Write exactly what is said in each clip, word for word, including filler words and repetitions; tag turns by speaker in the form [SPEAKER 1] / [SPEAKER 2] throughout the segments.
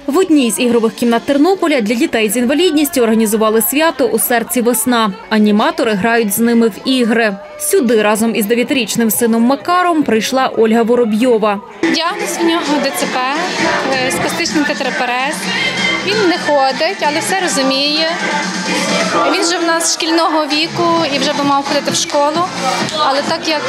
[SPEAKER 1] В одній з ігрових кімнат Тернополя для дітей з інвалідністю організували свято «У серці весна». Аніматори грають з ними в ігри. Сюди разом із дев'ятирічним сином Макаром прийшла Ольга Воробйова.
[SPEAKER 2] Діагноз у нього Д Ц П, спастичний тетрапарез. Він не ходить, але все розуміє. Він вже в нас шкільного віку і вже би мав ходити в школу. Але так як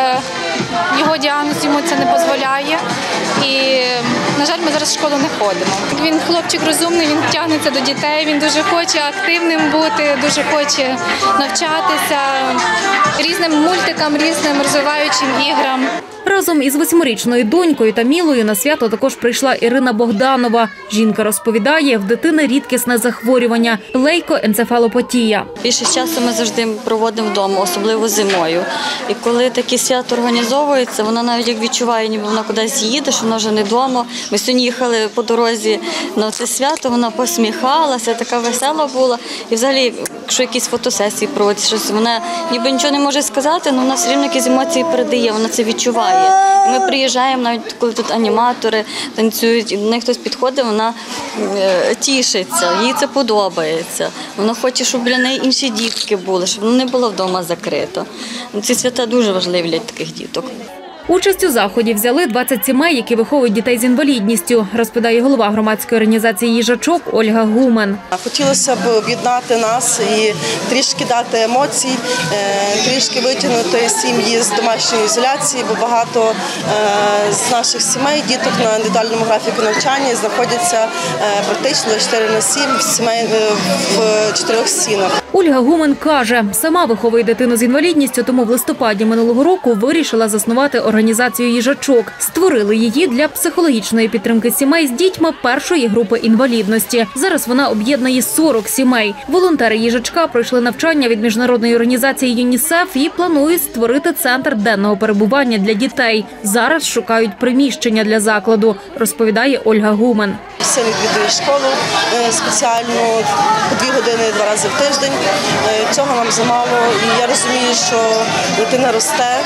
[SPEAKER 2] його діагноз йому це не дозволяє, і, на жаль, ми зараз в школу не ходимо. Він хлопчик розумний, він тягнеться до дітей, він дуже хоче активним бути, дуже хоче навчатися різним мультикам, різним розвиваючим іграм.
[SPEAKER 1] Разом із восьмирічною донькою та Мілою на свято також прийшла Ірина Богданова. Жінка розповідає, в дитини рідкісне захворювання – лейкоенцефалопатія.
[SPEAKER 3] Більшість часу ми завжди проводимо вдома, особливо зимою. І коли такі свято організовуються, вона навіть як відчуває, ніби вона кудись їде, що вона вже не вдома. Ми сьогодні їхали по дорозі на це свято, вона посміхалася, така весела була. І взагалі, якщо якісь фотосесії проводять, щось, вона ніби нічого не може сказати, але вона все рівно якісь емоції передає, вона це відчуває. І ми приїжджаємо, навіть коли тут аніматори танцюють, і до них хтось підходить, вона е, тішиться, їй це подобається. Вона хоче, щоб біля неї інші дітки були, щоб вона не була вдома закрита. Ці свята дуже важливі для таких діток.
[SPEAKER 1] Участь у заході взяли двадцять сімей, які виховують дітей з інвалідністю, розповідає голова громадської організації «Їжачок» Ольга Гумен.
[SPEAKER 4] Хотілося б об'єднати нас і трішки дати емоцій, трішки витягнути сім'ї з домашньої ізоляції, бо багато з наших сімей, діток на індивідуальному графіку навчання знаходяться практично чотири на сім сімей в чотирьох стінах.
[SPEAKER 1] Ольга Гумен каже, сама виховує дитину з інвалідністю, тому в листопаді минулого року вирішила заснувати організацію «Їжачок». Створили її для психологічної підтримки сімей з дітьми першої групи інвалідності. Зараз вона об'єднує сорок сімей. Волонтери «Їжачка» пройшли навчання від міжнародної організації ЮНІСЕФ і планують створити центр денного перебування для дітей. Зараз шукають приміщення для закладу, розповідає Ольга Гумен.
[SPEAKER 4] Син відвідує школу спеціальну по дві години два рази в тиждень. Цього нам замало. І я розумію, що дитина росте.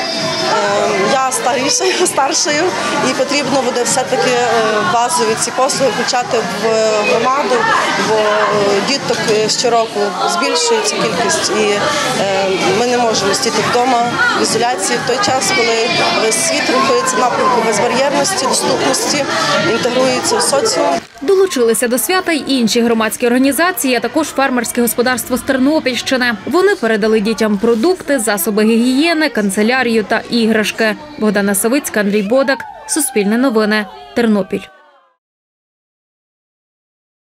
[SPEAKER 4] Я старішою, старшою, і потрібно буде все-таки базові ці послуги включати в громаду, бо діток щороку збільшується кількість, і ми не можемо сидіти вдома в ізоляції в той час, коли весь світ рухається в напрямку безбар'єрності, доступності, інтегрується в соціум.
[SPEAKER 1] Долучилися до свята й інші громадські організації, а також фермерське господарство з Тернопільщини. Вони передали дітям продукти, засоби гігієни, канцелярію та іграшки. Богдана Савицька, Андрій Бодак, Суспільне новини, Тернопіль.